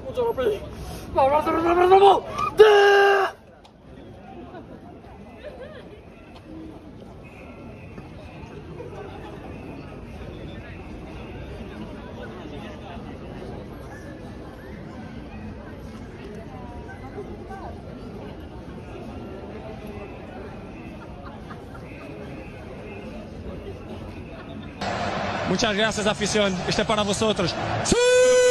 Muchas gracias, afición. Este es para vosotros. ¡Sí!